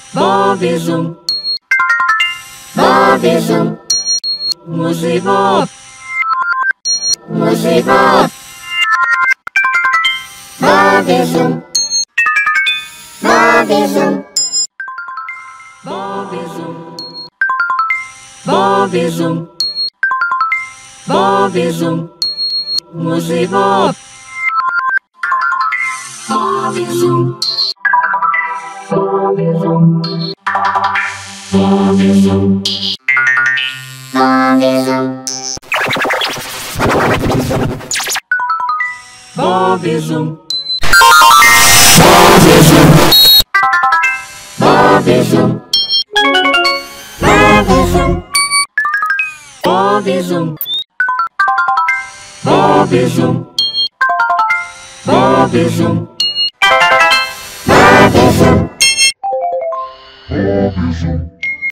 Bob Zoom, Bob Zoom, Muzi Bob, Muzi Bob, Bob Zoom, Bob Zoom, Bob Zoom, Bob Zoom, Bob Zoom, Muzi Bob, Bob Zoom, Bob Zoom, Bob Zoom, Bob Zoom, Bob Zoom, Bob Zoom, Bob Zoom, Bob Zoom, Bob Zoom, Bob Zoom, Bob Zoom, Bob Zoom.